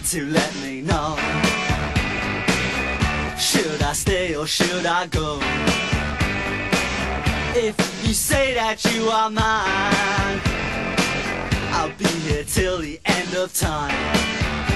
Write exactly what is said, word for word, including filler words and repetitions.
to let me know. Should I stay or should I go? If you say that you are mine, I'll be here till the end of time.